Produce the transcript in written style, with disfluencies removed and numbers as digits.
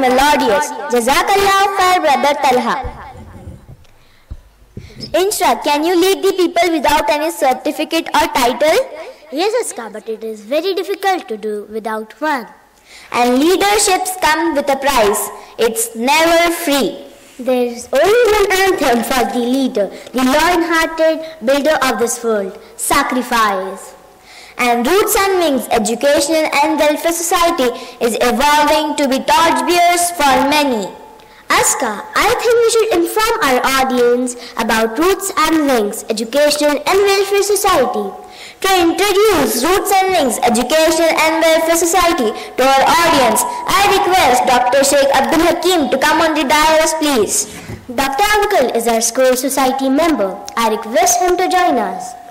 melodious. Jazakallah khair, Brother Talha. Inshra, can you lead the people without any certificate or title? Yes, Aska, but it is very difficult to do without one. And leaderships come with a price. It's never free. There is only one anthem for the leader, the lion-hearted builder of this world, sacrifice. And Roots and Wings Educational and Welfare Society is evolving to be torchbearers for many. Aska, I think we should inform our audience about Roots and Wings Educational and Welfare Society. To introduce Roots and Wings Educational and Welfare Society to our audience, I request Dr. Sheikh Abdul Hakim to come on the dais, please. Dr. Uncle is our school society member. I request him to join us.